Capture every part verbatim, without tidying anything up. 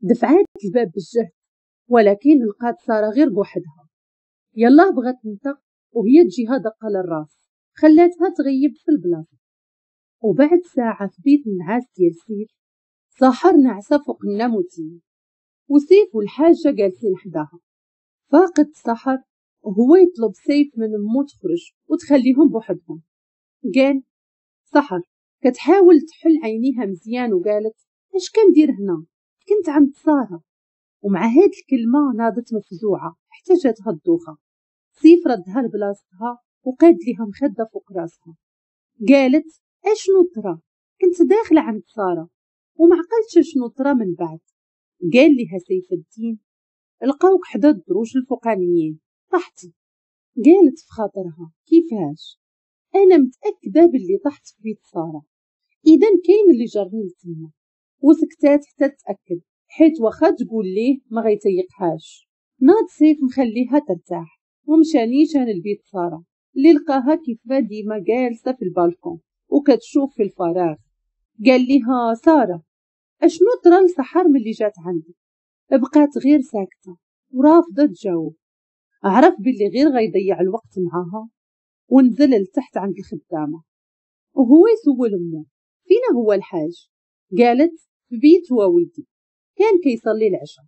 دفعات الباب بالجهد، ولكن لقات سارة غير بوحدها. يلا بغات تنطق وهي تجيها دقة للراس، خلاتها تغيب في البلاصة. وبعد ساعة في بيت النعاس ديال سيف، سحر نعسة فوق الناموتية، وسيف والحاجة جالسين حداها. فاقد سحر وهو يطلب سيف من امو تخرج وتخليهم بوحدهم. قال سحر كتحاول تحل عينيها مزيان وقالت اش كندير هنا، كنت عند سارة. ومع هاد الكلمة ناضت مفزوعة حتى جاتها الدوخة. سيف ردها لبلاصتها وقاد ليها مخدة فوق راسها. قالت اشنو طرا، كنت داخلة عند سارة وما عقلتش شنو طرا من بعد. قال لها سيف الدين لقاوك حدا الدروج الفوقانيين، طحتي. قالت في خاطرها كيفاش، انا متاكده باللي طحت في بيت ساره، اذا كاين اللي جرني لتما. وسكتات حتى تاكد، حيت واخا تقول ليه ما غيتيقهاش. ناض سيف مخليها ترتاح ومشى نيشان لبيت ساره اللي لقاها كيفما ديما جالسه في البالكون وكتشوف في الفراغ. قال لها ساره اشنو طرا لسحر ملي جات عندك؟ بقات غير ساكته ورافضه تجاوب. عرف باللي غير غيضيع الوقت معاها ونزل لتحت عند الخدامة وهو يسول أمه فينا هو الحاج. قالت في بيت ولدي كان كيصلي العشاء.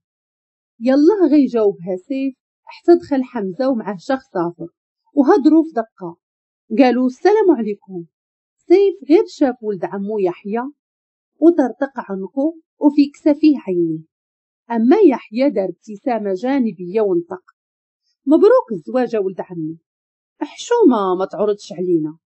يلا غي جاوبها سيف حتى دخل حمزة ومعه شخص آخر وهضروا في دقة. قالوا السلام عليكم. سيف غير شاف ولد عمو يحيى وطرطق عنقه وفي كسفيه عينيه، أما يحيى دار ابتسامة جانبية ونطق مبروك الزواج ولد عمي، حشومة ما تعرضش علينا.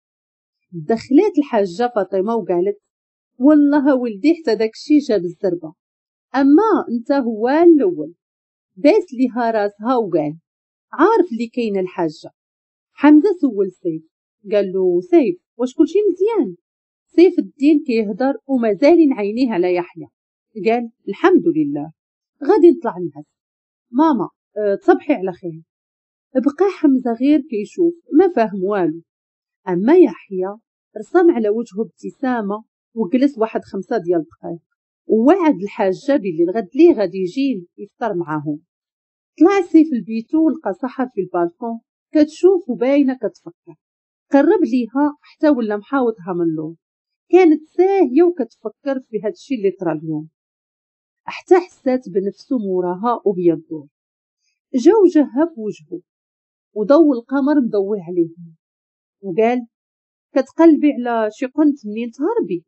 دخلت الحاجة فاطمة وقالت والله ولدي حتى داكشي جاب الزربة، أما انت هو الأول. داس ليها راسها وقال عارف اللي كاين الحاجة. حمزة سول سيف قال له سيف واش كلشي مزيان؟ سيف الدين كيهدر ومازالين عينيه على يحيى. قال الحمد لله غادي نطلع نعس. ماما أه تصبحي على خير. بقى حمزة غير كيشوف ما فاهم والو، أما يحيى رسم على وجهه ابتسامة وجلس واحد خمسة ديال دقائق ووعد الحاجة باللي الغد ليه غادي يجي يفطر معاهم. طلع سيف البيتو ولقى سحر في البالكون كتشوف وباينة كتفكر. قرب ليها حتى ولا محاوطها من اللور، كانت ساهية وكتفكر في هادشي اللي طرا اليوم. حتى حسات بنفسه موراها وهي الدور. جا وجهها في وجهه وضو القمر مضوي عليهم وقال كتقلبي على شي قنت منين تهربي؟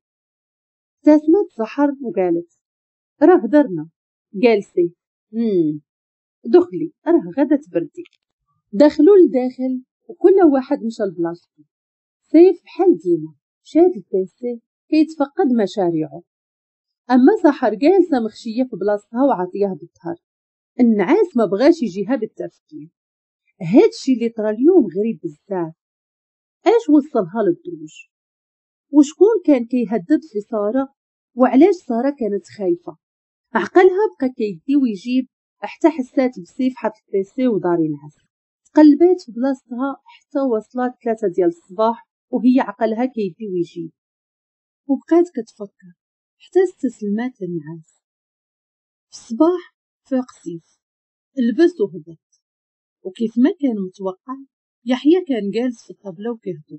ابتسمت سحر وقالت راه درنا. قال سيف امم دخلي راه غدا تبردي. دخلوا لداخل وكل واحد مشى لبلاصتو. سيف بحال ديما شاد البيسي كيتفقد مشاريعه، اما سحر جالسه مخشيه في بلاصتها وعاطيها بالظهر. النعاس ما بغاش يجيها بالتفكير. هادشي اللي طرا اليوم غريب بزاف. اش وصلها للدروج؟ وشكون كان كيهدد في سارة؟ وعلاش سارة كانت خايفة؟ عقلها بقى كيدي ويجيب حتى حسات بسيف حط البيسي ودار ينعس. تقلبات في بلاصتها حتى وصلت ثلاثة ديال الصباح وهي عقلها كيدي ويجيب، وبقات كتفكر حتى استسلمات للنعاس. في الصباح فاق سيف، لبس وهبط، وكيف ما كان متوقع يحيى كان جالس في الطبلة وكيهضر.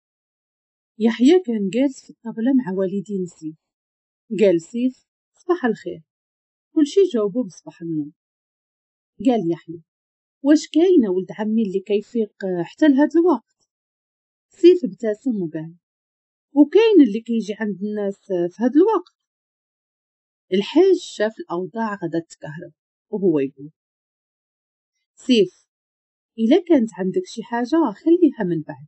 يحيى كان جالس في الطبلة مع والدين سيف. قال سيف صباح الخير، كل شي جاوبو بصباح النور. قال يحيى واش كاينه ولد عمي اللي كيفيق حتى لهاد الوقت؟ سيف ابتسم وقال وكاين اللي كيجي عند الناس في هاد الوقت. الحاج شاف الاوضاع غدا تكهرب وهو يقول سيف الا كانت عندك شي حاجه خليها من بعد.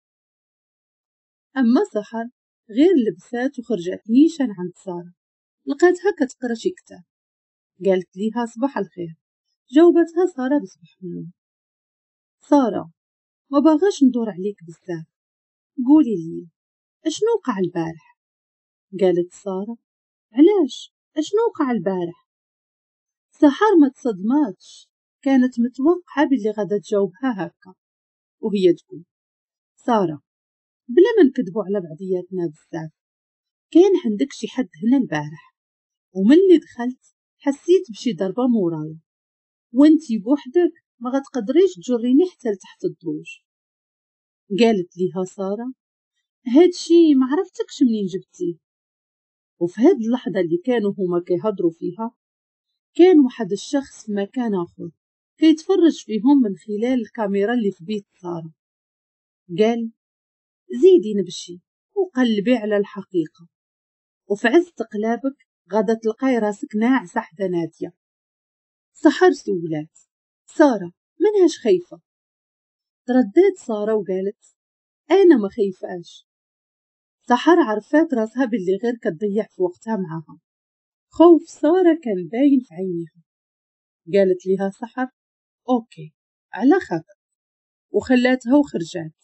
اما سحر غير لبسات وخرجت نيشان عند ساره، لقاتها كتقرا شي كتاب. قالت ليها صباح الخير، جاوبتها ساره بصباح النور. ساره ما باغاش ندور عليك بزاف، قولي لي اشنو وقع البارح؟ قالت ساره علاش اشنو وقع البارح؟ سحر ما تصدماتش، كانت متوقعه باللي غادا تجاوبها هكا وهي تقول ساره بلا ما نكذبوا على بعضياتنا بزاف، كان عندك شي حد هنا البارح وملي دخلت حسيت بشي ضربة مورايا، وانتي بوحدك ما غتقدريش تجريني حتى لتحت الدروج. قالت ليها سارة: هادشي ما عرفتكش منين جبتيه. وفي هاد اللحظة اللي كانوا هما كيهضروا فيها، كان واحد الشخص في مكان آخر كيتفرج فيهم من خلال الكاميرا اللي في بيت سارة. قال: زيدي نبشي وقلبي على الحقيقة، وفي عز تقلابك غادا تلقاي راسك ناعسة حدا نادية. سحر سولات: سارة منهاش خايفة؟ تردات سارة وقالت: أنا ما خايفاش. سحر عرفات راسها باللي غير كتضيع في وقتها معاها. خوف سارة كان باين في عينيها. قالت ليها سحر: أوكي على خاطر، وخلاتها وخرجات.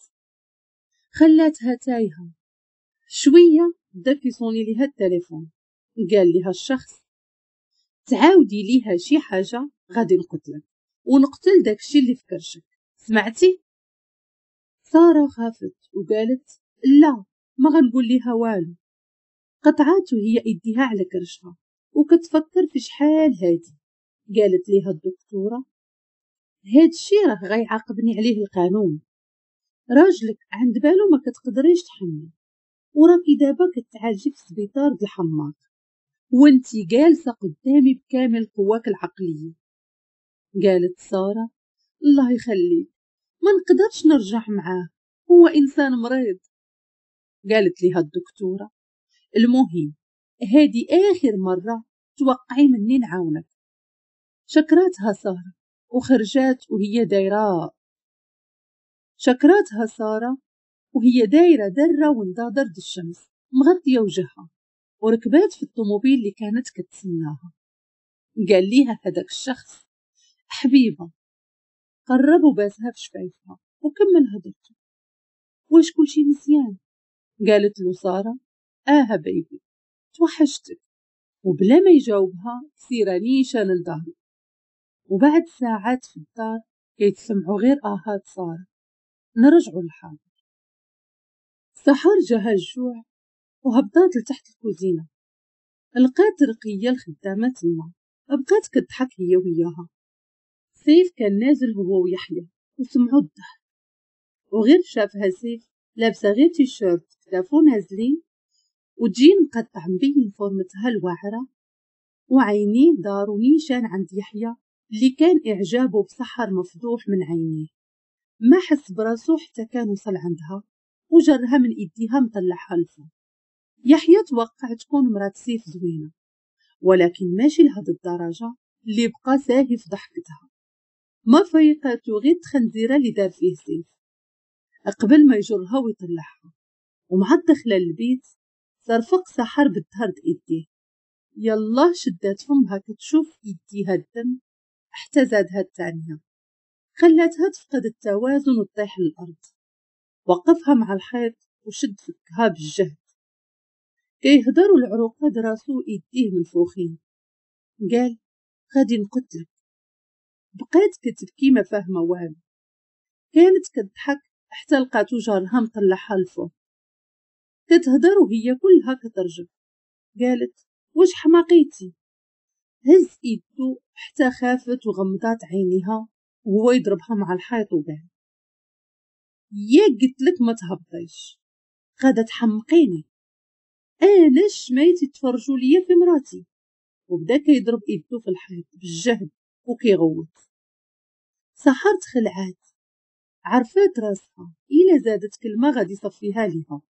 خلاتها تايهة شوية. بدا كيصوني ليها التليفون. قال ليها الشخص: تعاودي ليها شي حاجة غادي نقتلك ونقتل داكشي اللي في كرشك، سمعتي؟ سارة خافت وقالت: لا ما غنقول ليها والو. قطعات وهي ايديها على كرشها وكتفكر في شحال هادي. قالت ليها الدكتورة: هادشي راه غيعاقبني عليه القانون. راجلك عند بالو ما كتقدريش تحمل، وراكي دابا كتعالجي في سبيطار د الحماق، وانتي جالسة قدامي بكامل قواك العقلية. قالت سارة: الله يخليك، ما نقدرش نرجع معاه، هو إنسان مريض. قالت ليها الدكتورة: المهم هادي آخر مرة توقعي مني نعاونك. شكراتها سارة وخرجات وهي دايرة شكراتها سارة وهي دايرة درة وندادر د الشمس مغطية وجهها، وركبات في الطوموبيل اللي كانت كتسناها. قال ليها هداك الشخص: حبيبة. قرب وباسها في شفايفها وكمل هدرته: واش كلشي مزيان؟ قالت له سارة: آه بيبي توحشتك. وبلا ما يجاوبها سيرة نيشان لدارو. وبعد ساعات في الدار كيتسمعوا غير آهات سارة. نرجعوا للحاضر. سحر جاها الجوع وهبطات لتحت الكوزينة. لقات رقية الخدامة تما، بقات كتضحك هي وياها. سيف كان نازل هو ويحيى وسمعوا الضحك، وغير شافها سيف لابسة غير تيشيرت كتافو نازلين وجين مقطع مبين فورمتها الواعرة، وعينيه دارو نيشان عند يحيى اللي كان إعجابه بسحر مفضوح من عينيه. ما حس براسو حتى كان وصل عندها وجرها من إيديها مطلعها لفوق. يحيى توقع تكون مرات سيف زوينة، ولكن ماشي لهاد الدرجة اللي بقى ساهي في ضحكتها. ما فيقاتو غير الخنزيرة اللي دار فيه سيف قبل ما يجرها ويطلعها. ومع الدخلة للبيت صرفق سحر بالدهر ايديه. يلا شدات فمها كتشوف ايديها الدم، حتى زادها التانية، خلاتها تفقد التوازن وتطيح للأرض. وقفها مع الحيط وشد فكها بالجهد. كيهدروا العروقات راسو ايديه منفوخين. قال: غادي نقتلك. بقات كتبكي ما فاهمة والو. كانت كتضحك حتى لقاتو جارها مطلعها لفوق. كتهدر وهي كلها كترجف. قالت: واش حماقيتي؟ هز ايدو حتى خافت وغمضات عينيها وهو يضربها مع الحيط وقال: يا قلتلك ما تهبطيش، غادا تحمقيني. انا شميتي تفرجوا ليا في مراتي. وبدا كيضرب ايدو في الحيط بالجهد وكيغوت. سحر تخلعات، عرفات راسها إلا زادت كلمة غادي يصفيها ليها.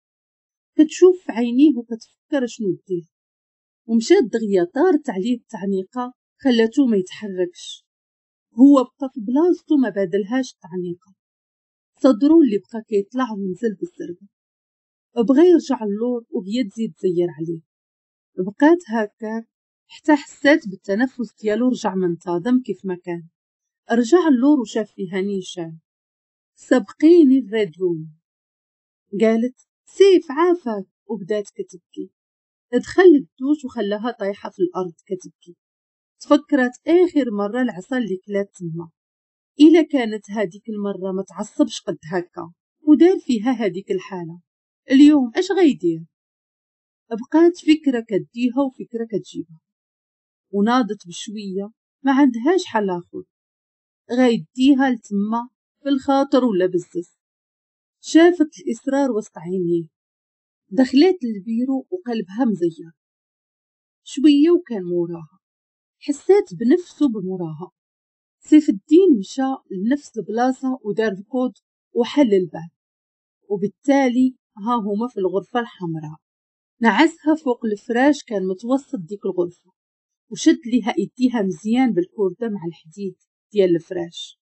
كتشوف في عينيه وكتفكر شنو دير، ومشات دغيا طارت عليه التعنيقة خلاتو ما يتحركش. هو بقى في بلاصتو ما بادلهاش التعنيقة. صدرو اللي بقى كيطلع ونزل بالزربة. بغا يرجع اللور وهي تزيد تزير عليه. بقات هكا حتى حسات بالتنفس ديالو رجع منتظم كيف ما كان. رجع اللور وشاف فيها نيشان: سبقيني الريد روم. قالت: سيف عافاك. وبدات كتبكي. دخل الدوش وخلاها طايحة في الأرض كتبكي. تفكرت آخر مرة العصا اللي كلات تما، إلا كانت هاديك المرة ما تعصبش قد هكا ودار فيها هاديك الحالة، اليوم اش غيدير؟ بقات فكرة كديها وفكرة كتجيبها. وناضت بشوية ما عندهاش حل آخر، غايديها لتما بالخاطر ولا بالزز. شافت الإصرار وسط عينيه، دخلت للبيرو وقلبها مزير. شوية وكان موراها، حسيت بنفسه بموراها. سيف الدين مشى لنفس البلاصة ودار الكود وحل الباب، وبالتالي ها هما في الغرفة الحمراء. نعسها فوق الفراش كان متوسط ديك الغرفة، وشد ليها ايديها مزيان بالكوردة مع الحديد ديال الفراش.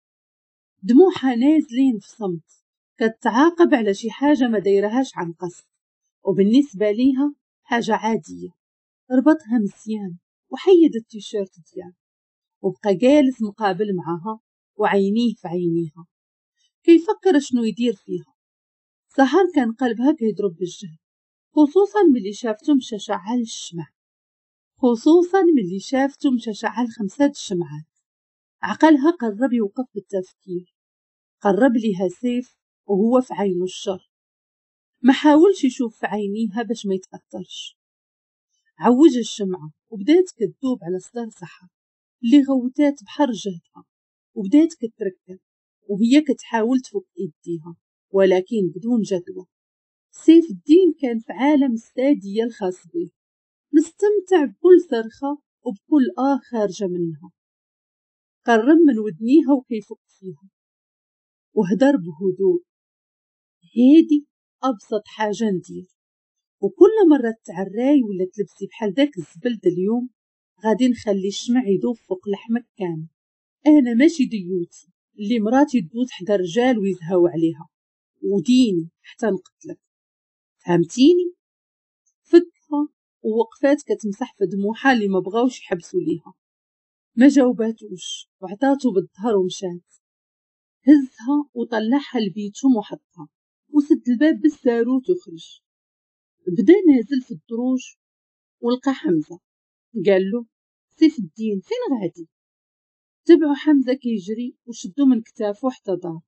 دموعها نازلين في صمت، كتعاقب على شي حاجة ما دايرهاش عن قصد، وبالنسبة ليها حاجة عادية. ربطها مزيان وحيد التيشيرت ديالها، وبقى جالس مقابل معها وعينيه في عينيها كيفكر شنو يدير فيها. سهر كان قلبها كيضرب بالجهد، خصوصا ملي شافته مشى شعل الشمع خصوصا ملي شافته مشى شعل خمسة الشمعات. عقلها قرب يوقف بالتفكير، قرب ليها سيف وهو في عينه الشر، ما حاولش يشوف في عينيها باش ما يتأثرش. عوج الشمعة وبدات كتذوب على صدر سحر اللي غوتات بحر جهدها، وبدات كتركب وهي كتحاول تفك ايديها ولكن بدون جدوى. سيف الدين كان في عالم السادية الخاص به، مستمتع بكل صرخة وبكل آه خارجة منها. قرب من ودنيها وكيفك فيها وهدر بهدوء: هادي أبسط حاجة ندير، وكل مرة تعراي ولا تلبسي بحال داك الزبل اليوم غادي نخلي الشمع يذوب فوق لحمك كامل. أنا ماشي ديوتي اللي مراتي تدوز حدا الرجال ويزهاو عليها، وديني حتى نقتلك، فهمتيني؟ فكها ووقفات كتمسح في دموعها اللي ما بغاوش يحبسوا ليها. ما جاوباتوش وعطاتو بالظهر ومشات. هزها وطلعها لبيتهم وحطها وسد الباب بالساروت وخرج. بدا نازل في الدروج ولقى حمزة، قال له: سيف الدين فين غادي؟ تبعو حمزة كيجري وشدو من كتافو حتى دار.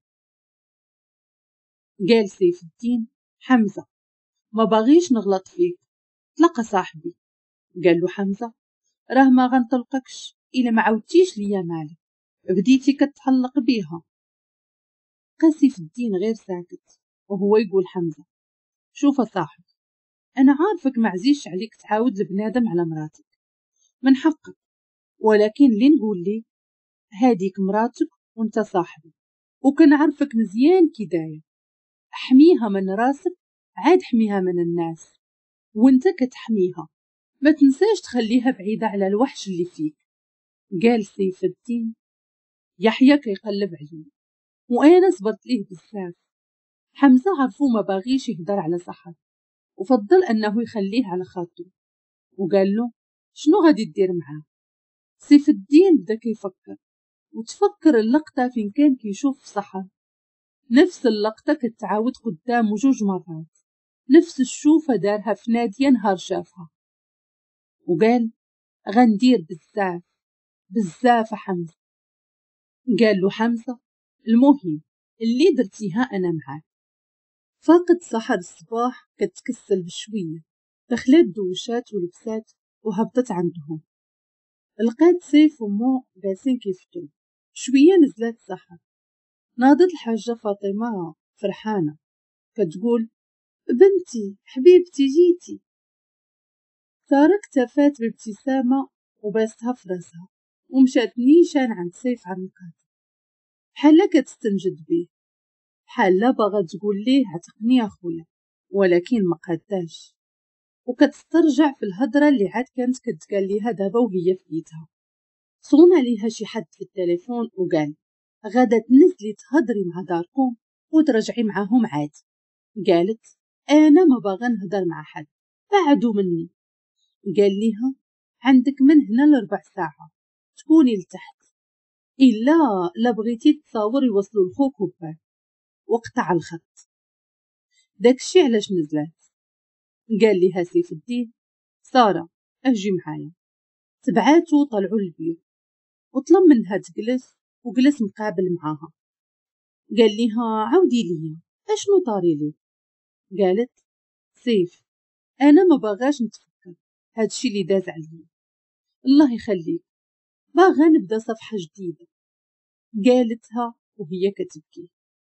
قال سيف الدين: حمزة ما باغيش نغلط فيك، تلقى صاحبي. قال له حمزة: راه ما غنطلقكش إلا ما عاودتيش ليا مالك، بديتي كتعلق بيها. بقى سيف الدين غير ساكت وهو يقول حمزة: شوف صاحبي، أنا عارفك معزيش عليك تعاود لبنادم على مراتك، من حقك، ولكن اللي نقول لي هاديك مراتك وانت صاحبي، وكنعرفك مزيان كي داير. احميها من راسك عاد حميها من الناس، وانت كتحميها ما تنساش تخليها بعيدة على الوحش اللي فيك. قال سيف الدين. يحيى كيقلب عينه وانا صبرت ليه بزاف. حمزة عرفو ما باغيش يهدر على سحر، وفضل انه يخليه على خاطره، وقال له: شنو غادي دير معاه؟ سيف الدين بدا كيفكر، وتفكر اللقطة فين كان كيشوف سحر. نفس اللقطة كتعاود قدامه جوج مرات، نفس الشوفة دارها في نادية نهار شافها، وقال: غندير بزاف بزاف حمزة. قال له حمزة: المهم اللي درتيها أنا معاك. فاقد سحر الصباح كتكسل بشوية، دخلت دوشات ولبسات وهبطت عندهم. لقات سيف ومو باسين كيفطروا. شوية نزلت سحر، ناضت الحاجة فاطمة فرحانة كتقول: بنتي حبيبتي جيتي. سارة اكتفات بابتسامة وباستها في راسها ومشات نيشان عند سيف عن القاتل، بحالا كتستنجد بيه، بحالا باغا تقول ليه عتقني اخويا، ولكن ما قاداش، وكتسترجع في الهضره اللي عاد كانت كتقال ليها دابا وهي في بيتها. صون عليها شي حد في التليفون وقال: غادا تنزلي تهضري مع داركم وترجعي معاهم عادي. قالت: انا ما باغا نهضر مع حد، بعدوا مني. قال ليها: عندك من هنا لربع ساعة تكوني لتحت، إلا لا بغيتي تصاور يوصلوا لخوك وباك. وقطع الخط. داكشي علاش نزلات. قال ليها سيف الدين: سارة اجي معايا. تبعاتو طلعوا للبيت وطلب منها تجلس، وجلس مقابل معاها. قال ليها: عاودي ليا اشنو طاري لي؟ قالت: سيف انا ما باغاش نتفكر هادشي اللي داز عليا، الله يخليك، باغا نبدا صفحة جديدة، قالتها وهي كتبكي.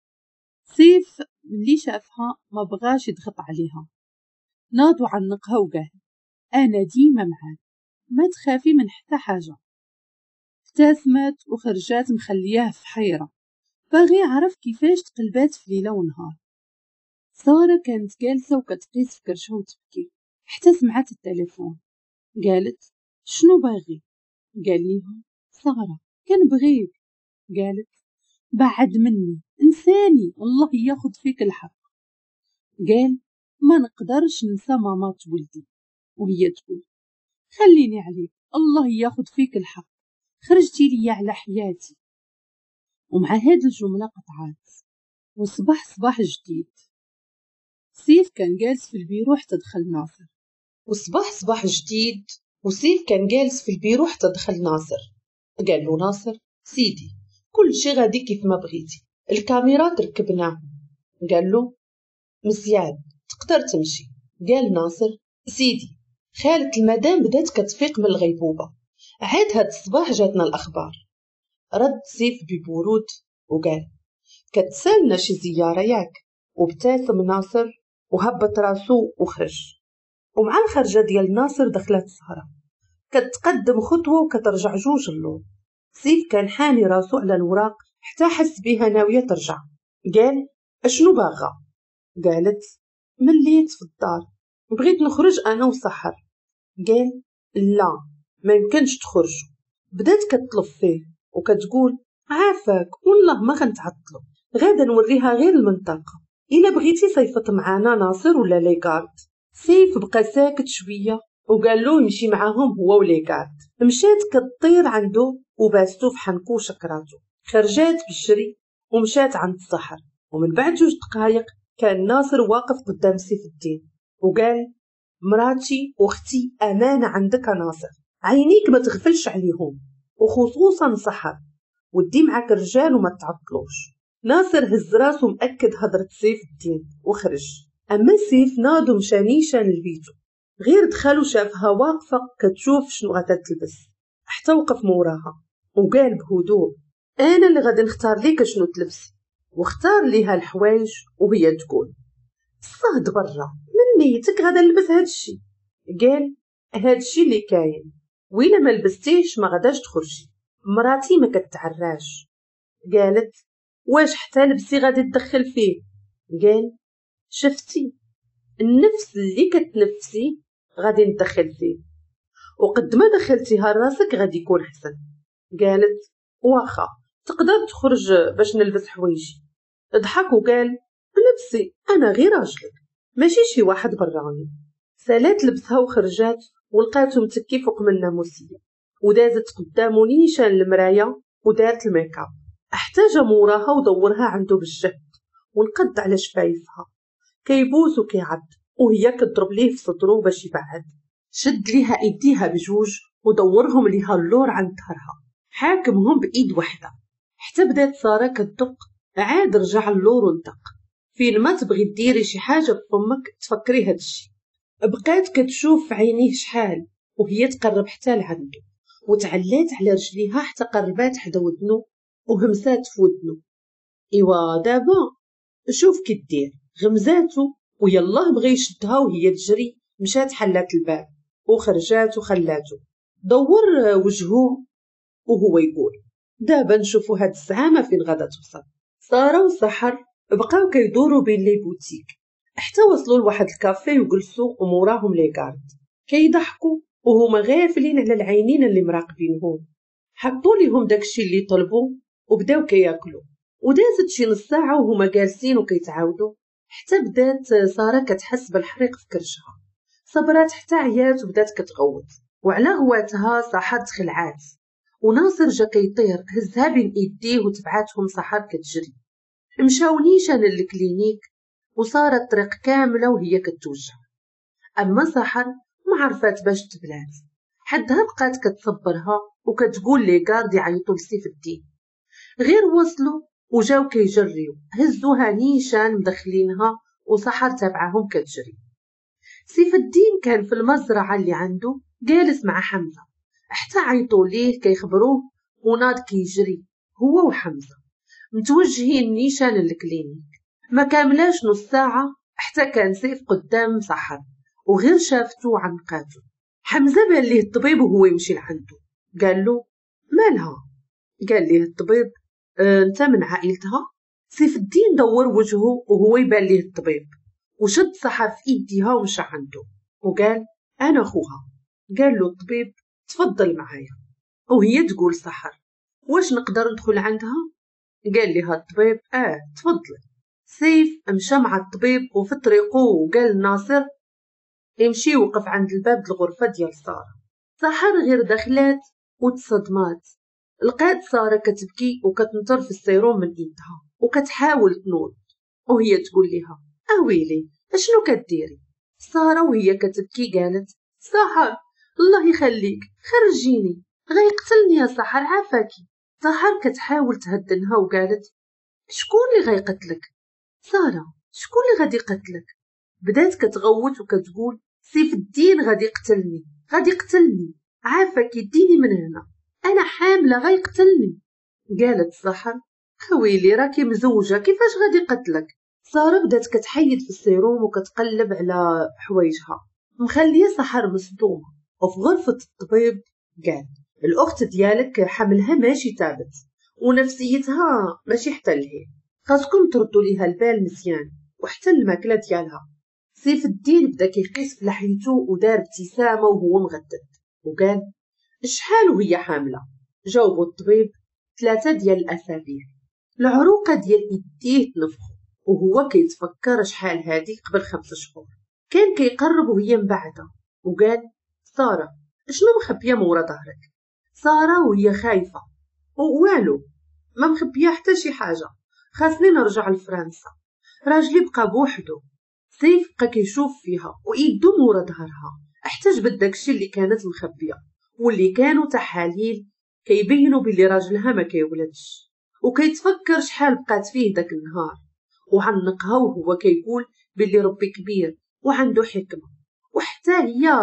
سيف ملي شافها ما بغاش يضغط عليها، ناض وعنقها وقال أنا ديما معاك، ما تخافي من حتى حاجة. ابتسمت وخرجات مخلياه في حيرة، باغي يعرف كيفاش تقلبات في ليلة ونهار. سارة كانت جالسة وكتقيس في كرشها وتبكي، حتى سمعت التليفون. قالت شنو باغي؟ قال ليها سارة كنبغيك. قالت بعد مني، انساني، الله ياخد فيك الحق. قال ما نقدرش ننسى مامات ولدي. وهي تقول خليني عليك، الله ياخد فيك الحق، خرجتي لي على حياتي. ومع هاد الجملة قطعات، وصبح صباح جديد. سيف كان جالس في البيرو حتى دخل ناصر. وصباح صباح جديد، وسيف كان جالس في البيرو حتى دخل ناصر. قال له ناصر سيدي كل شي غادي كيف ما بغيتي، الكاميرات ركبناهم. قال له مزيان تقدر تمشي. قال ناصر سيدي خالة المدام بدات كتفيق من الغيبوبة، عاد هاد الصباح جاتنا الأخبار. رد سيف ببرود وقال كتسالنا شي زيارة ياك؟ وابتسم ناصر وهبط راسو وخرج. ومع الخرجة ديال ناصر دخلت سارة، كتقدم خطوة وكترجع جوج اللور. سيف كان حاني راسو على الوراق حتى حس بيها ناوية ترجع. قال اشنو باغا؟ قالت مليت في الدار، بغيت نخرج انا وسحر. قال لا ما يمكنش تخرجوا. بدات كتطلب فيه وكتقول عافاك والله ما غنتعطلو، غادا نوريها غير المنطقة، إلا بغيتي صيفط معانا ناصر ولا ليكارد. سيف بقى ساكت شوية وقال له يمشي معاهم هو وليكارد. مشات كتطير عنده وباستو في حنكو وشكراتو، خرجات بالشري ومشات عند السحر. ومن بعد جوج دقايق كان ناصر واقف قدام سيف الدين وقال مراتي واختي أمانة عندك ناصر، عينيك ما تغفلش عليهم، وخصوصا سحر، ودي معاك رجال وما تعطلوش. ناصر هز راسو مأكد هضرة سيف الدين وخرج. أما سيف ناضو مشى نيشان لبيتو، غير دخلو شافها واقفة كتشوف شنو غادا تلبس، حتى وقف موراها وقال بهدوء أنا اللي غادي نختار ليك شنو تلبسي. واختار ليها الحوايج وهي تقول صهد برا من نيتك غادا نلبس هادشي. قال هادشي اللي كاين، وإلا ما لبستيش ما غاداش تخرجي، مراتي ما كتعراش. قالت واش حتى لبسي غادي تدخل فيه؟ قال شفتي النفس اللي كتنفسي غادي ندخل فيه، وقد ما دخلتيها راسك غادي يكون حسن. قالت واخا تقدر تخرج باش نلبس حوايجي. ضحك وقال لبسي انا غير راجلك ماشي شي واحد براني. سالات لبسها وخرجات ولقاتو متكي فوق من الناموسيه، ودازت قدامو نيشان المرايه ودارت الميكاب، احتاج موراها ودورها عنده بالجهد ونقد على شفايفها كيبوس وكيعد، وهي كتضرب ليه في صدرو باش يبعد. شد ليها ايديها بجوج ودورهم ليها اللور عند ظهرها، حاكمهم بايد وحده حتى بدات ساره كتدق. عاد رجع اللور ونطق. فين ما تبغي ديري شي حاجه بفمك تفكري هادشي. بقات كتشوف في عينيه شحال وهي تقرب حتى لعنده، وتعلات على رجليها حتى قربات حدا ودنو وهمسات في ودنو. ايوا دابا شوف كي دير. غمزاتو ويالله بغى يشدها وهي تجري، مشات حلات الباب وخرجات وخلاتو دور وجهه وهو يقول دابا نشوفوا هاد الزعامه فين غادا توصل. ساره وسحر بقاو كيدوروا بين لي بوتيك حتى وصلوا لواحد الكافي وجلسوا وموراهم لي كارد كيضحكوا وهما غافلين على العينين اللي مراقبينهم. حطوا ليهم داكشي اللي طلبوا وبداو كياكلوا، ودازت شي نص ساعه وهما جالسين وكيتعاودوا حتى بدات ساره كتحس بالحريق في كرشها. صبرات حتى عيات وبدات كتغوت، وعلى غواتها صاحت خلعات. وناصر جا كيطير هزها بين ايديه وتبعاتهم سحر كتجري. مشاو نيشان للكلينيك وصارت الطريق كامله وهي كتوجع. اما سحر ما عرفات باش تبلات، حدها بقات كتصبرها وكتقول لي قاعد يعيطوا لسيف الدين. غير وصلوا وجاو كيجريو هزوها نيشان مدخلينها وسحر تابعهم كتجري. سيف الدين كان في المزرعه اللي عنده جالس مع حمزه، حتى عيطوا ليه كيخبروه وناض كيجري هو وحمزة متوجهين نيشان للكلينيك. ما كاملاش نص ساعة حتى كان سيف قدام سحر وغير شافتو عنقاتو. حمزة بان ليه الطبيب وهو يمشي لعنده، قال له مالها؟ قال ليه الطبيب اه انت من عائلتها؟ سيف الدين دور وجهه وهو يبان ليه الطبيب وشد سحر في ايديها ومشى عنده وقال انا اخوها. قال له الطبيب تفضل معايا، وهي تقول سحر واش نقدر ندخل عندها؟ قال لها الطبيب اه تفضل. سيف مشى مع الطبيب وفي طريقه وقال ناصر يمشي وقف عند الباب الغرفة ديال سارة. سحر غير دخلات وتصدمات، لقات سارة كتبكي وكتنطر في السيروم من ايدها وكتحاول تنوض وهي تقول لها اويلي اشنو كديري؟ سارة وهي كتبكي قالت سحر الله يخليك خرجيني غيقتلني يا سحر عافاكي. سحر كتحاول تهدنها وقالت شكون اللي غيقتلك؟ سارة شكون اللي غادي يقتلك؟ بدات كتغوت وكتقول سيف الدين غادي يقتلني غادي يقتلني عافاك يديني من هنا انا حامله غيقتلني. قالت سحر خويلي راكي مزوجه كيفاش غادي يقتلك؟ ساره بدات كتحيد في السيروم وكتقلب على حوايجها مخليه سحر مصدومه. وفي غرفه الطبيب قال الاخت ديالك حملها ماشي ثابت ونفسيتها ماشي حتى لهي، خاصكم تردوا ليها البال مزيان وحتى الماكله ديالها. سيف الدين بدا كيقيس في لحيته ودار ابتسامه وهو مغدد وقال شحال وهي حامله؟ جاوبوا الطبيب ثلاثه ديال الاسابيع. العروقه ديال يديه تنفخوا وهو كيتفكر شحال هادي قبل خمس شهور. كان كيقرب وهي مبعده وقال ساره شنو مخبيه مورا ظهرك؟ ساره وهي خايفه والو ما مخبيه حتى شي حاجه، خاصني نرجع لفرنسا راجلي بقى بوحدو. سيف بقى كيشوف فيها ويدو مورا ظهرها احتاج بداكشي اللي كانت مخبيه واللي كانوا تحاليل كيبينوا باللي راجلها ما كيولدش، وكيتفكر شحال بقات فيه داك النهار وعنقها وهو كيقول باللي ربي كبير وعنده حكمه. وحتى هي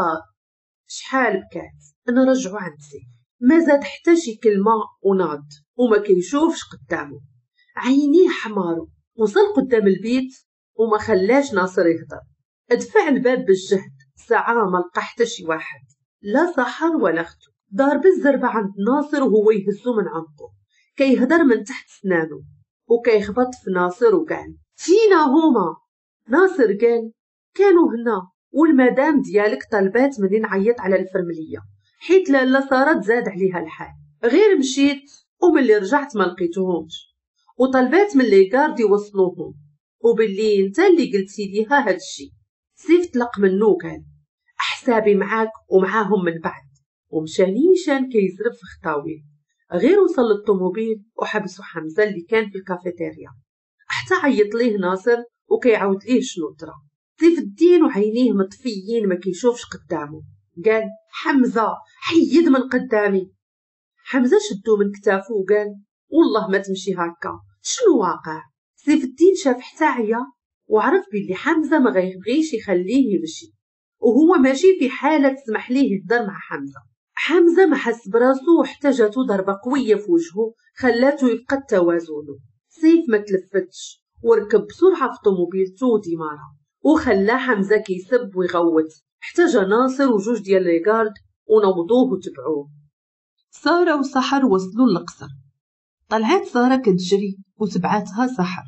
شحال بكات نرجعو عند سيف ما زاد حتى شي كلمه وناض وما كيشوفش قدامه. عينيه حمارو وصل قدام البيت وما خلاش ناصر يهضر. ادفع الباب بالجهد ساعة ما لقى حتى شي واحد لا سحر ولا اختو. ضرب الزربة عند ناصر وهو يهزو من عنقه كيهدر من تحت سنانه وكيخبط في ناصر وقال فينا هما؟ ناصر قال كانوا هنا والمدام ديالك طلبات مني نعيط على الفرملية حيت لالا سارة زاد عليها الحال، غير مشيت وملي رجعت ما لقيتهمش وطلبات من لي غارد يوصلوهم وباللي انت اللي قلتي ليها هادشي. سيف طلق منه وقال احسابي معاك ومعاهم من بعد ومشى نيشان كيزرب في خطاويل. غير وصل للطوموبيل وحبسوا حمزه اللي كان في الكافيتيريا حتى عيط ليه ناصر وكيعاود ليه شنو طرا. سيف الدين وعينيه مطفيين ما كيشوفش قدامه قال حمزه حيد من قدامي. حمزه شدو من كتافه وقال والله ما تمشي هكا شنو واقع؟ سيف الدين شاف حتى عيا وعرف بلي حمزه ما غيبغيش يخليه يمشي وهو ماشي في حاله تسمح ليه يهضر مع حمزه. حمزه ما حس براسو وحتى جاتو ضربه قويه في وجهه خلاتو يفقد توازنه. سيف ما تلفتش وركب بسرعه في طوموبيلتو ديمارا وخلى حمزه كيسب ويغوت حتى جا ناصر وجوج ديال لي غارد ونوضوه وتبعوه. ساره وسحر وصلوا للقصر. طلعت ساره كتجري وتبعتها سحر.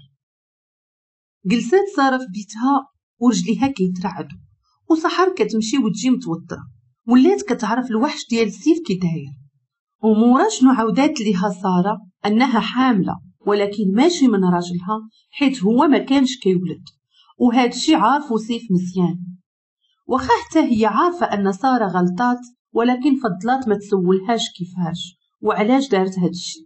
جلسات ساره في بيتها ورجليها كيترعدوا وسحر كتمشي وتجي متوتره ولات كتعرف الوحش ديال سيف كي داير. ومورا شنو عاودات ليها ساره انها حامله ولكن ماشي من راجلها حيت هو ما كانش كيولد وهذا الشيء عارفو سيف مزيان. واخا حتى هي عارفه ان ساره غلطات ولكن فضلات ما تسولهاش كيفاش وعلاش دارت هذا الشيء.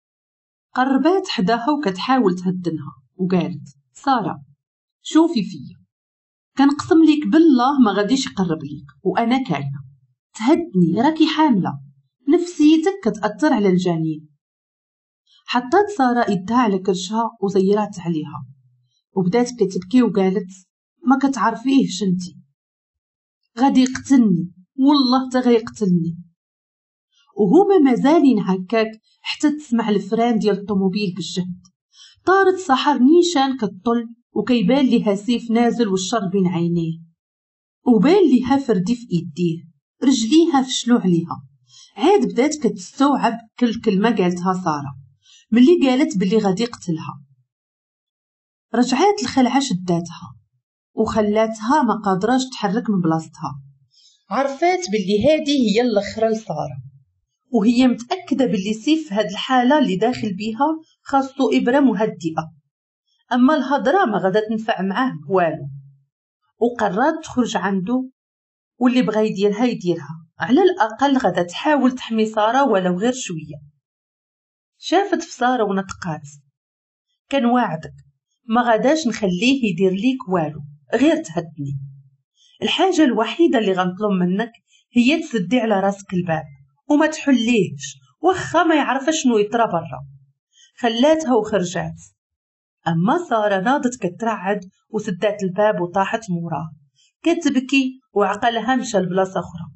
قربات حداها وكتحاول تهدنها وقالت ساره شوفي فيا كنقسم ليك بالله ما غاديش يقرب ليك وانا كاينه تهدني راكي حامله نفسيتك كتاثر على الجنين. حطات ساره يدها على كرشها وزيرات عليها وبدات كتبكي وقالت ما كتعرفيهش انتي غادي يقتلني والله تا غيقتلني. وهما مازالين هكاك حتى تسمع الفران ديال الطوموبيل بالجهد. طارت سحر نيشان كتطل وكيبان ليها سيف نازل والشر بين عينيه، وبان ليها فردي في ايديه، رجليها فشلو عليها. عاد بدات كتستوعب كل كلمه قالتها ساره. ملي قالت بلي غادي يقتلها رجعات الخلعه شداتها وخلاتها ما قادراش تحرك من بلاصتها. عرفات بلي هذه هي الاخرى لساره، وهي متاكده بلي سيف في هاد الحاله اللي داخل بيها خاصو ابره مهدئه، اما الهضره ما غادا تنفع معاه بوالو. وقررت تخرج عنده واللي بغا يديرها يديرها، على الاقل غادا تحاول تحمي ساره ولو غير شويه. شافت في ساره ونطقات: كان واعدك ما غاداش نخليه يدير ليك والو، غير تهدني. الحاجه الوحيده اللي غنطلب منك هي تسدي على راسك الباب وما تحليهش واخا ما يعرف شنو يطرى برا. خلاتها وخرجات، اما ساره ناضت كترعد وسدات الباب وطاحت موراه كتبكي وعقلها مشى لبلاصه اخرى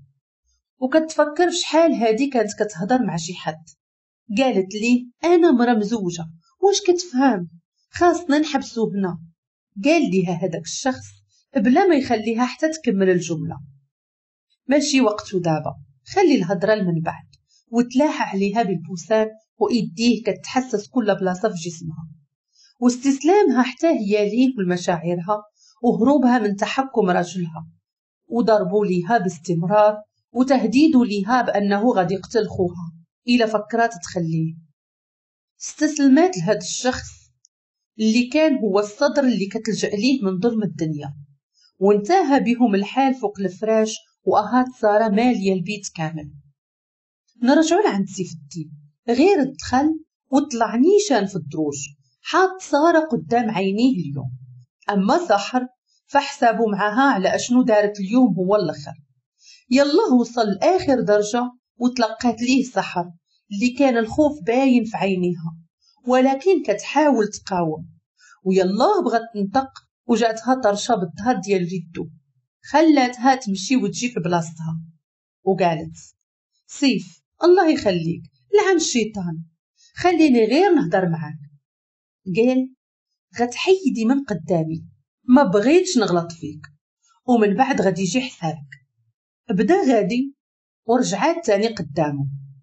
وكتفكر شحال هادي كانت كتهضر مع شي حد. قالت لي: انا مرا مزوجه، واش كتفهم؟ خاصنا نحبسو هنا. قال ليها هذاك الشخص بلا ما يخليها حتى تكمل الجمله: ماشي وقته دابا، خلي الهضره لمن بعد. وتلاحى عليها بالبوسان وايديه كتحسس كل بلاصه في جسمها، واستسلامها حتى هي ليه ولمشاعرها، وهروبها من تحكم رجلها، وضربوا ليها باستمرار وتهديدوا ليها بانه غادي يقتل خوها الى فكرات تخليه. استسلمت لهذا الشخص اللي كان هو الصدر اللي كتلجأ ليه من ظلم الدنيا، وانتهى بهم الحال فوق الفراش وأهات سارة مالية البيت كامل. نرجعوا لعند سيف الدين، غير دخل وطلع نيشان في الدروج حاط سارة قدام عينيه اليوم. أما سحر فحسابوا معها على أشنو دارت اليوم هو الأخر. يلا وصل لآخر درجة وتلقات ليه سحر اللي كان الخوف باين في عينيها، ولكن كتحاول تقاوم. ويلا بغات تنطق وجاتها طرشة بالظهر ديال جدو، خلاتها تمشي وتجي في بلاصتها وقالت: سيف الله يخليك، لعن الشيطان، خليني غير نهضر معاك. قال: غتحيدي من قدامي، ما بغيتش نغلط فيك، ومن بعد غادي يجي حسابك. بدا غادي ورجعات تاني قدامه.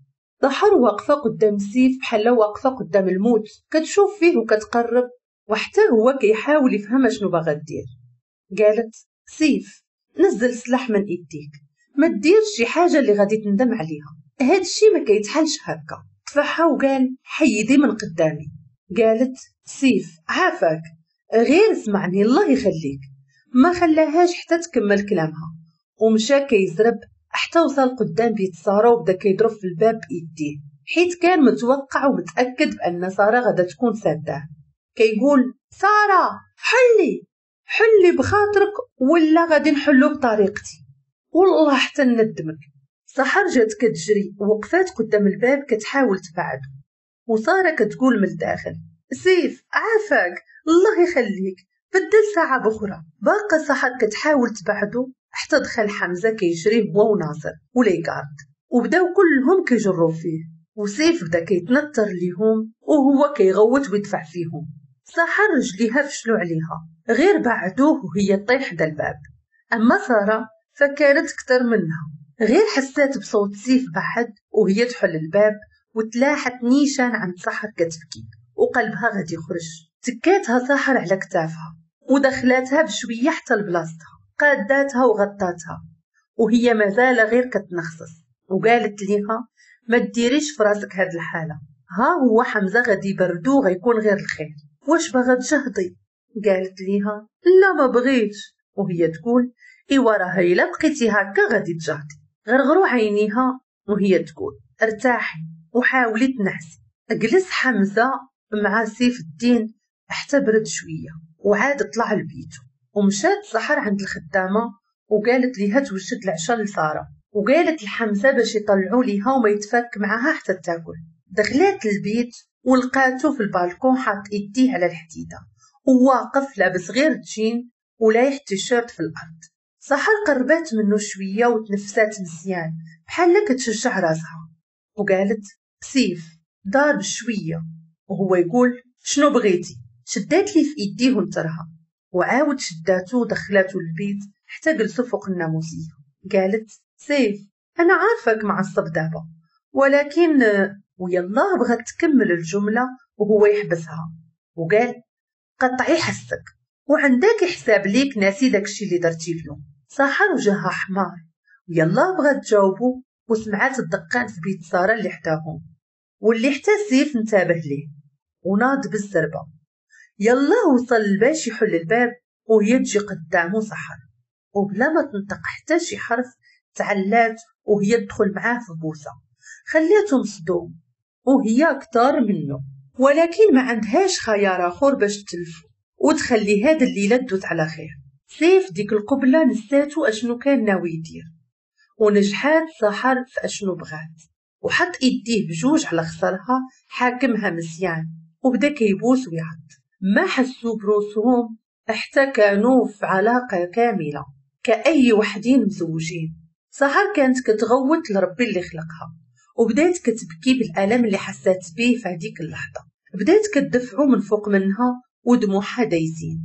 سحر واقفه قدام سيف بحال واقفه قدام الموت، كتشوف فيه وكتقرب، وحتى هو كيحاول يفهم شنو باغا دير. قالت: سيف نزل سلاح من ايديك، ما دير شي حاجه اللي غادي تندم عليها، هاد الشي ما كيتحلش هكا. تفحى وقال: حيدي من قدامي. قالت: سيف عافاك، غير اسمعني الله يخليك. ما خلاهاش حتى تكمل كلامها ومشى كيزرب حتى وصل قدام بيت ساره وبدا كيضرب في الباب بايديه، حيت كان متوقع ومتاكد بان ساره غادا تكون ساداه. كيقول: ساره حلي حلي بخاطرك ولا غادي نحلو بطريقتي، والله حتى ندمك. سحر جات كتجري ووقفات قدام الباب كتحاول تبعده، وساره كتقول من الداخل: سيف عافاك الله يخليك، بدل ساعه بخرى. باقا سحر كتحاول تبعده حتى دخل حمزه كيجري هو وناصر وليكارد، وبداو كلهم كيجروا فيه، وسيف بدا كيتنطر ليهم وهو كيغوت ويدفع فيهم. سحر رجليها فشلو عليها، غير بعدوه وهي طيح حدا الباب. اما ساره فكانت كتر منها، غير حسات بصوت سيف بعد وهي تحل الباب، وتلاحت نيشان عند سحر كتبكي وقلبها غادي يخرج. تكاتها سحر على كتافها ودخلاتها بشويه حتى لبلاصتها، قاداتها وغطاتها وهي مازال غير كتنخصص، وقالت ليها: ما تديريش في راسك هاد الحاله، ها هو حمزه غادي يبردو غيكون غير الخير، واش باغا تجهضي؟ قالت ليها: لا ما بغيتش. وهي تقول: ايوا راه الا بقيتي هكا غادي تجهضي. غرغرو عينيها وهي تقول: ارتاحي وحاولي تنعسي. جلس حمزه مع سيف الدين حتى برد شويه وعاد طلع لبيته. ومشات سحر عند الخدامه وقالت ليها توجد العشاء لساره، وقالت لحمزه باش يطلعوا ليها وما يتفك معها حتى تاكل. دخلت البيت ولقاتو في البالكون حاط ايديه على الحديده وواقف لابس غير جين ولايح تيشيرت في الارض. سحر قربات منه شويه وتنفسات مزيان بحال كتشجع راسها، وقالت سيف دار بشوية، وهو يقول شنو بغيتي؟ شدات لي في ايديه ونطرها، وعاود شداتو ودخلاتو للبيت حتى جلسوا فوق الناموسية. قالت سيف أنا عارفك معصب دابا، ولكن ويلا بغات تكمل الجملة وهو يحبسها وقال قطعي حسك وعندك حساب ليك ناسي داكشي اللي درتي اليوم. ساحر وجهها حمار، ويلا بغات تجاوبو وسمعات الدقان في بيت سارة اللي حداهم، واللي حتى سيف انتبه ليه وناض بالزربة. يلا وصل باش يحل الباب وهي تجي قدامه سحر، وبلا ما تنطق حتى شي حرف تعلات وهي تدخل معاه في بوسة، خليته مصدوم وهي أكتر منه، ولكن ما عندهاش خيار آخر باش تلفو وتخلي هاد الليلة تدوت على خير. سيف ديك القبلة نساتو أشنو كان ناوي يدير، ونجحات سحر في أشنو بغات، وحط إيديه بجوج على خصرها حاكمها مزيان وبدا كيبوس ويعط. ما حسوا بروسهم حتى كانوا في علاقة كاملة كأي وحدين مزوجين. سحر كانت كتغوت لربي اللي خلقها، وبدات كتبكي بالألم اللي حسات بيه في هذيك اللحظة. بدات كتدفعو من فوق منها ودموعها دايزين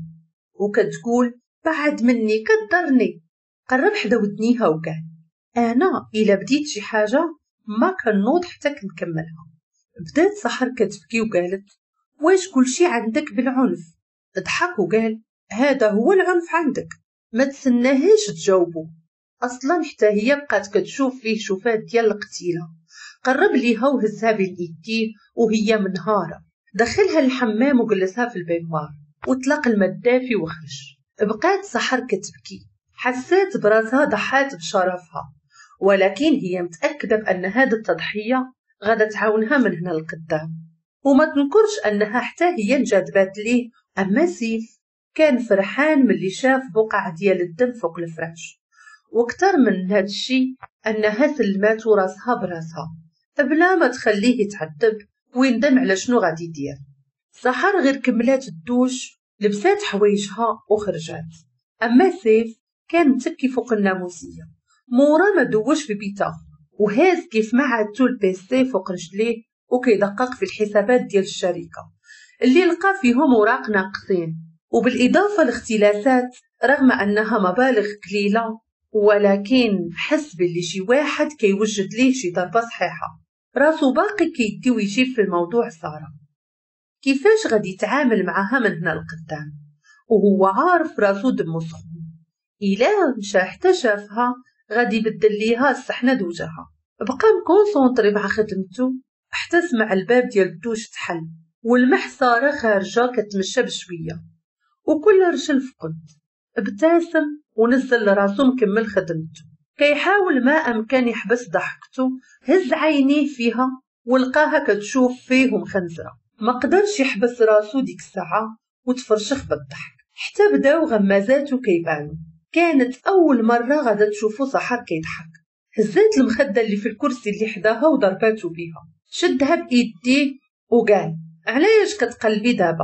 وكتقول بعد مني كدرني. قرب حدا ودنيها وقال أنا إلا بديت شي حاجة ما كنوض حتى كنكملها. بدات سحر كتبكي وقالت واش كلشي عندك بالعنف؟ ضحك وقال هذا هو العنف عندك، ما تسناهيش تجاوبو اصلا حتى هي بقات كتشوف فيه شوفات ديال القتيله. قرب ليها وهزها بين ايديه وهي منهاره، دخلها الحمام وجلسها في البيبوار وطلق الماء الدافي وخرج. بقات سحر كتبكي، حسات براسها ضحات بشرفها، ولكن هي متاكده بان هذه التضحيه غادا تعاونها من هنا لقدام، وما تنكرش انها حتى هي انجذبات ليه. اما سيف كان فرحان ملي شاف بقع ديال الدم فوق الفراش، واكثر من هذا الشيء انها سلماتو راسها براسها بلا ما تخليه يتعذب ويندم على شنو غادي يدير. سحر غير كملات الدوش لبسات حوايجها وخرجات. اما سيف كان متكي فوق الناموسيه مورا ما دوش في بيته، وهاز كيف ما عادتو البيسي فوق رجليه وكيدقق في الحسابات ديال الشركه اللي لقى فيهم اوراق ناقصين، وبالاضافه لاختلاسات رغم انها مبالغ قليله، ولكن حس باللي شي واحد كيوجد ليه شي ضربه صحيحه. راسو باقي كيدي ويجيب في الموضوع ساره كيفاش غادي يتعامل معها من هنا لقدام، وهو عارف راسو دمو سخون. الا مشى حتى شافها غادي يبدل ليها السحنه وجهها. بقى مكونسونطري مع خدمته حتى سمع الباب ديال الدوش تحل، والمح ساره خارجه كتمشى بشويه وكل رجل فقد. ابتسم ونزل راسو مكمل خدمته، كيحاول ما امكن يحبس ضحكته. هز عينيه فيها ولقاها كتشوف فيه مخنزره، ما قدرش يحبس راسو ديك الساعه وتفرشخ بالضحك حتى بداو غمازاتو كيبانو. كانت اول مره غادا تشوفو سحر كيضحك. هزات المخده اللي في الكرسي اللي حداها وضرباتو بيها، شدها بايديه وقال علاش كتقلبي دابا؟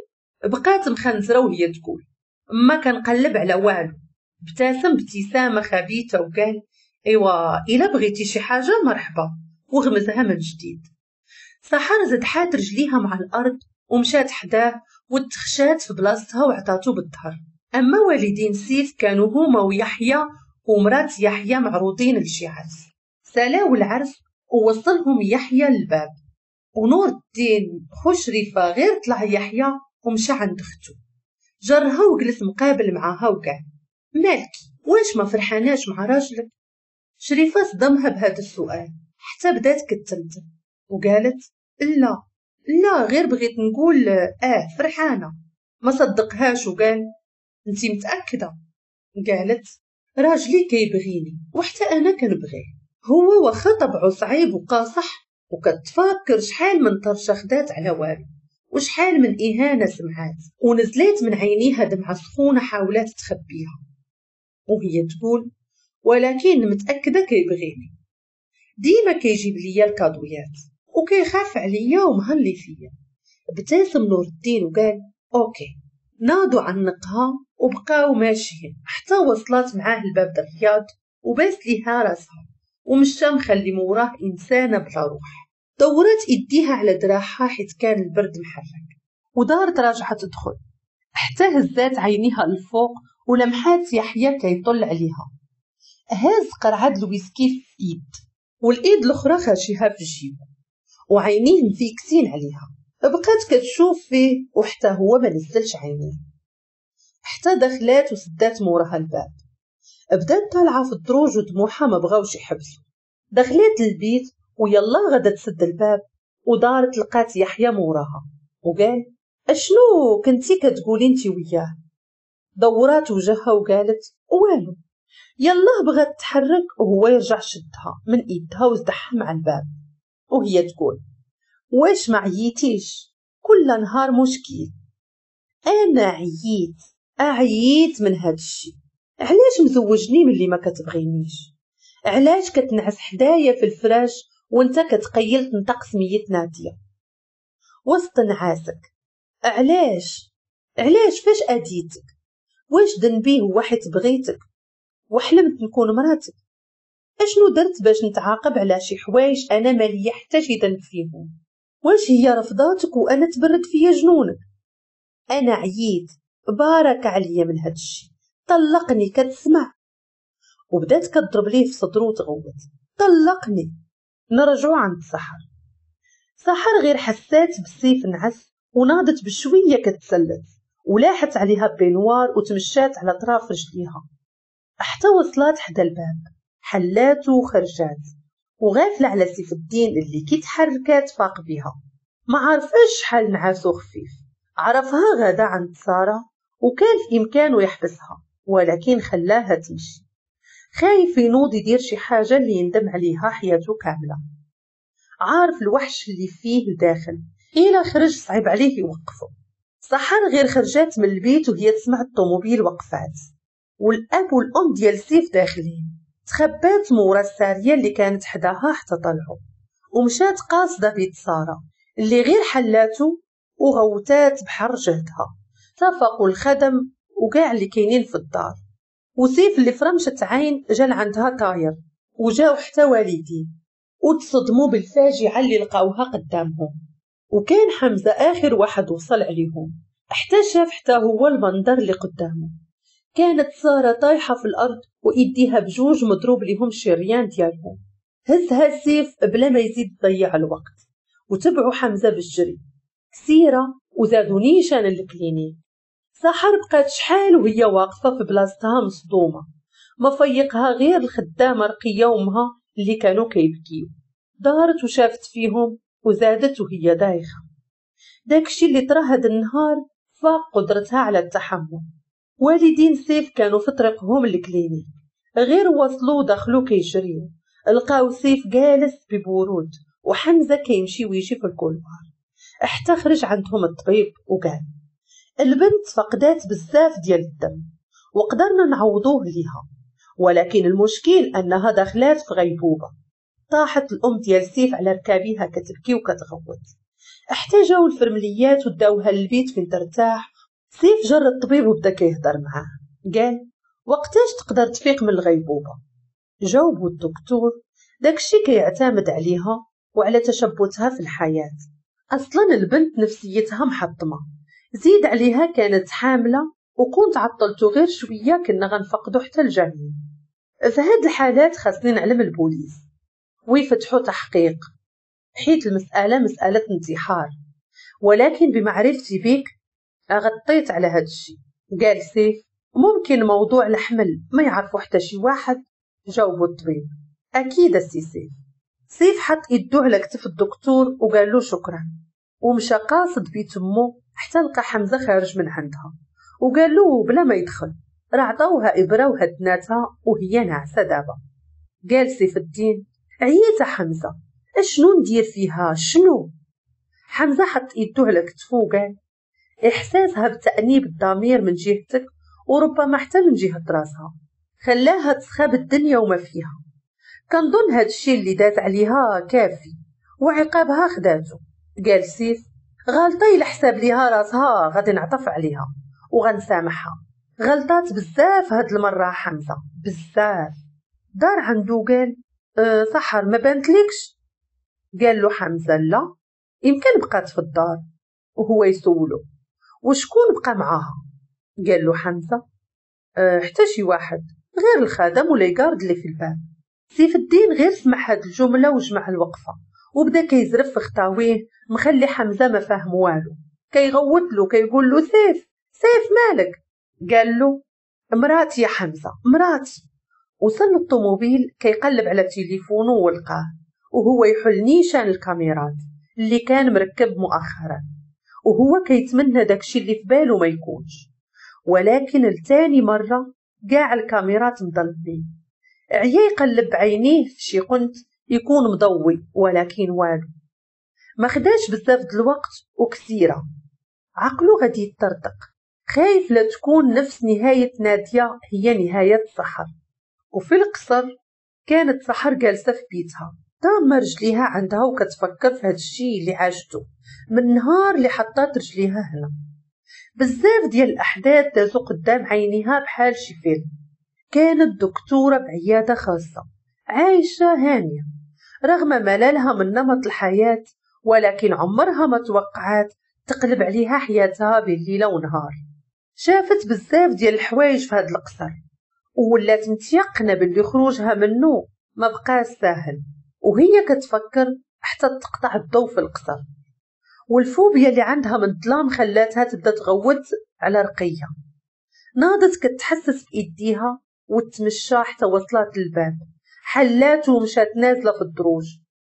بقات مخنزره وهي تقول ما كنقلب على والو. ابتسم ابتسامه خبيثه وقال ايوا الا بغيتي شي حاجه مرحبا، وغمزها من جديد. سحر زاد حات رجليها مع الارض ومشات حداه وتخشات في بلاصتها وعطاتو بالظهر. اما والدين سيف كانوا هما ويحيى ومرات يحيى معروضين لشي عرس. سالاو العرس ووصلهم يحيى للباب، ونور الدين خو شريفه غير طلع يحيى ومشى عند اختو، جرها وجلس مقابل معاها وقال مالكي واش ما فرحاناش مع راجلك؟ شريفه صدمها بهذا السؤال حتى بدات كتمتم وقالت لا لا غير بغيت نقول اه فرحانه. ما صدقهاش وقال انتي متاكده؟ قالت راجلي كيبغيني وحتى انا كنبغيه، هو واخا طبعه صعيب وقاصح وكتفكر شحال من طرشه خدات على والو وشحال من إهانة سمعات، ونزلت من عينيها دمعة سخونة حاولت تخبيها وهي تقول ولكن متأكدة كيبغيني، ديما كيجيب ليا الكادويات وكيخاف عليا ومهلي فيا. ابتسم نور الدين وقال اوكي. ناضوا عنقها وبقاو ماشيين حتى وصلت معاه الباب د الرياض وباس ليها راسها ومشى مخلي موراه إنسانة بلا روح. دورات إيديها على دراعها حيت كان البرد محرك، ودارت راجعة تدخل حتى هزات عينيها الفوق ولمحات يحيى كيطل عليها. هاز قرعة الويسكي في إيد والإيد الأخرى خاشيها في الجيب وعينيه مفيكسين عليها. بقات كتشوف فيه وحتى هو ما نزلش عينيه، حتى دخلات وسدات موراها الباب. بدات طالعه في الدروج ودموعها ما بغاوش يحبسوا. دخلت للبيت ويلا غدا تسد الباب ودارت لقات يحيى موراها وقال: اشنو كنتي كتقولي انتي وياه؟ دورات وجهها وقالت: والو. يلا بغات تحرك وهو يرجع شدها من ايدها وزدحها مع الباب وهي تقول: واش ما عييتيش؟ كل نهار مشكل. انا عييت اعييت من هاد الشي. علاش مزوجني ملي ما كتبغينيش؟ علاش كتنعس حدايا في الفراش وانت كتقيل تنطق سمية نادية وسط نعاسك؟ علاش علاش فاش اديتك؟ واش ذنبي هو حيت بغيتك وحلمت نكون مراتك؟ اشنو درت باش نتعاقب على شي حوايج انا ماليا حتى شي ذنب فيهم؟ واش هي رفضاتك وانا تبرد فيا جنونك؟ انا عييت، بارك عليا من هاد الشي، طلقني. كتسمع؟ وبدات كتضرب ليه في صدرو وتغوت: طلقني. نرجعو عند سحر. سحر غير حسات بالسيف نعس وناضت بشويه كتسلت ولاحت عليها بينوار وتمشات على طراف رجليها حتى وصلات حدا الباب، حلاتو وخرجات وغافله على سيف الدين اللي كي تحركات فاق بيها. ما عرفاش شحال نعاسو خفيف. عرفها غدا عند ساره وكان في امكانه يحبسها ولكن خلاها تمشي، خايف ينوض يدير شي حاجه اللي يندم عليها حياته كامله. عارف الوحش اللي فيه داخل، إلا خرج صعيب عليه يوقفه. سحر غير خرجات من البيت وهي تسمع الطوموبيل وقفات والاب والام ديال سيف داخلين. تخبات مورا الساريه اللي كانت حداها حتى طلعوا ومشات قاصده بيت ساره اللي غير حلاتو وغوتات بحر جهدها. صافقوا الخدم وكاع اللي كاينين في الدار، وسيف اللي فرمشة عين جا عندها طاير وجاو حتى والدين وتصدموا بالفاجعه اللي لقاوها قدامهم. وكان حمزه اخر واحد وصل عليهم حتى شاف حتى هو المنظر اللي قدامه. كانت ساره طايحه في الارض وايديها بجوج مضروب ليهم شريان ديالهم. هزها السيف بلا ما يزيد ضيع الوقت وتبعوا حمزه بالجري كثيره وزادوا نيشان الكلينيك. سحر بقات شحال وهي واقفه في بلاصتها مصدومه، ما فيقها غير الخدامه رقيه وامها اللي كانوا كيبكيو. دارت وشافت فيهم وزادت وهي دايخه. داكشي اللي طرا هاد النهار فاق قدرتها على التحمل. والدين سيف كانوا في طريقهم للكلينيك، غير وصلوا ودخلوا كيجريو لقاو سيف جالس ببرود وحمزه كيمشي ويجي في الكولوار. حتى خرج عندهم الطبيب وقال: البنت فقدات بزاف ديال الدم وقدرنا نعوضوه ليها، ولكن المشكل انها دخلات في غيبوبه. طاحت الام ديال سيف على ركابيها كتبكي وكتغوت. حتى جاو الفرمليات وداوها للبيت فين ترتاح. سيف جر الطبيب وبدا كيهضر معاه، قال: وقتاش تقدر تفيق من الغيبوبه؟ جاوبو الدكتور: داكشي كيعتمد عليها وعلى تشبتها في الحياه. اصلا البنت نفسيتها محطمه، زيد عليها كانت حامله وكنت عطلتو غير شويه كنا غنفقدو حتى الجنين. في هاد الحالات خاصني نعلم البوليس ويفتحوا تحقيق حيت المساله مساله انتحار، ولكن بمعرفتي بيك غطيت على هاد الشيء. قال سيف: ممكن موضوع الحمل ما يعرفو حتى شي واحد؟ جاوبو الطبيب: اكيد السي سيف. سيف حط يدو على كتف الدكتور وقال له شكرا ومشى قاصد بيت امه حتى لقى حمزه خارج من عندها وقال له بلا ما يدخل راه عطاوها ابره وهدناتها وهي ناعسه دابا. قال سيف الدين: عييت حمزه، اشنو ندير فيها شنو؟ حمزه حط يدو على كتفه وقال: احساسها بتانيب الضمير من جهتك وربما حتى من جهه راسها خلاها تسخاب الدنيا وما فيها. كنظن هاد الشيء اللي دات عليها كافي وعقابها خداتو. قال سيف: غلطي لحساب ليها راسها غادي نعطف عليها وغنسامحها. غلطات بزاف هاد المره حمزه، بزاف. دار عنده قال: أه سحر ما بانتلكش؟ قال له حمزة لا يمكن بقات في الدار. وهو يسولو وشكون بقى معاها؟ قال له حمزة أه حتى شي واحد غير الخادم ولا يقارد اللي في الباب. سيف الدين غير سمع هاد الجملة وجمع الوقفة وبدا كيزرف في خطاويه مخلي حمزة ما فاهم والو، كيغوت له كيقول له سيف سيف مالك؟ قال له مراتي يا حمزة مراتي. وصل الطوموبيل كيقلب على تليفونه ولقاه وهو يحل نيشان الكاميرات اللي كان مركب مؤخرا، وهو كيتمنى داكشي اللي في باله ما يكونش. ولكن لتاني مرة قاع الكاميرات مظلمين، عيا يقلب عينيه في شي قنت يكون مضوي ولكن والو. ما خداش بزاف د الوقت وكثيرة عقلو غادي يطرطق خايف لا تكون نفس نهاية نادية هي نهاية سحر. وفي القصر كانت سحر جالسة في بيتها ضامة رجليها عندها وكتفكر في هاد الشي اللي عاشته من نهار اللي حطات رجليها هنا. بزاف ديال الأحداث دازو قدام عينيها بحال شي فيلم. كانت دكتورة بعيادة خاصة عايشة هانية رغم ملالها من نمط الحياة، ولكن عمرها ما توقعات تقلب عليها حياتها بين ليلة ونهار. شافت بزاف ديال الحوايج في هاد القصر وولات متيقنة باللي خروجها منه ما بقاش ساهل، وهي كتفكر حتى تقطع الضوء في القصر. والفوبيا اللي عندها من الظلام خلاتها تبدا تغوت على رقية. ناضت كتحسس بإيديها وتمشى حتى وصلت للباب، حلات ومشات نازلة في الدروج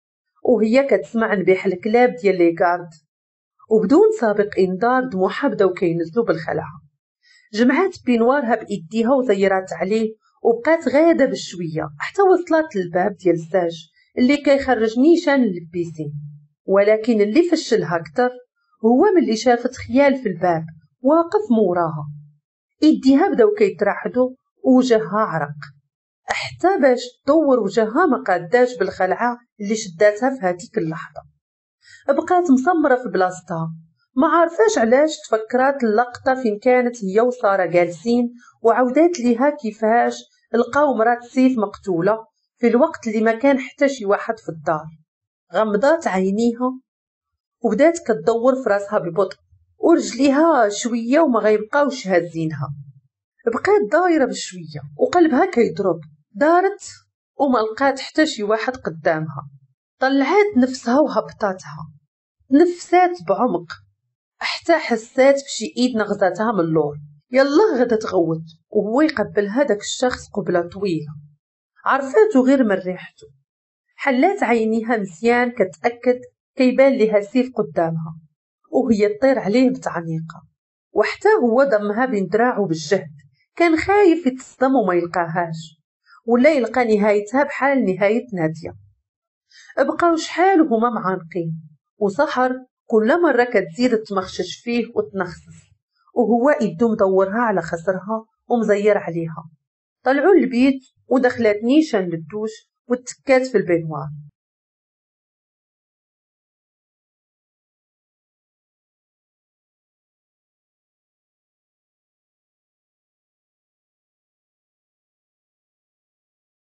وهي كتسمع نبيح الكلاب ديال لي كارد. وبدون سابق انذار دموعها بداو كينزلوا بالخلعه. جمعات بينوارها بايديها وزيرات عليه وبقات غاده بشويه حتى وصلت للباب ديال الزاج اللي كيخرج نيشان للبيسين. ولكن اللي فشلها اكثر هو ملي شافت خيال في الباب واقف موراها. ايديها بداو كيترعدوا ووجهها عرق حتى باش تدور وجهها ما قاداش بالخلعه اللي شداتها في هذيك اللحظه. بقات مسمره في بلاصتها ما عارفاش علاش تفكرات اللقطه فين كانت هي وساره جالسين، وعودات ليها كيفاش لقاو مرات سيف مقتوله في الوقت اللي ما كان حتى شي واحد في الدار. غمضات عينيها وبدات كتدور في راسها ببطء ورجليها شويه وما غيبقاوش هازينها. بقات دايره بشويه وقلبها كيضرب. دارت وما لقات حتى شي واحد قدامها. طلعات نفسها وهبطاتها، نفسات بعمق حتى حسات بشي ايد نغزاتها من اللور. يلا غدا تغوت وهو يقبل هذاك الشخص قبلة طويلة عرفاتو غير من ريحته. حلات عينيها مزيان كتأكد كيبان ليها سيف قدامها وهي تطير عليه بتعنيقة، وحتى هو ضمها بين دراعه بالجهد كان خايف يتصدم وما يلقاهاش ولا يلقى نهايتها بحال نهاية نادية. بقاو شحال وهما معانقين وسحر كل مرة كتزيد تمخشش فيه وتنخسس وهو يدو مدورها على خسرها ومزير عليها. طلعوا البيت ودخلت نيشان للدوش واتكات في البينوار.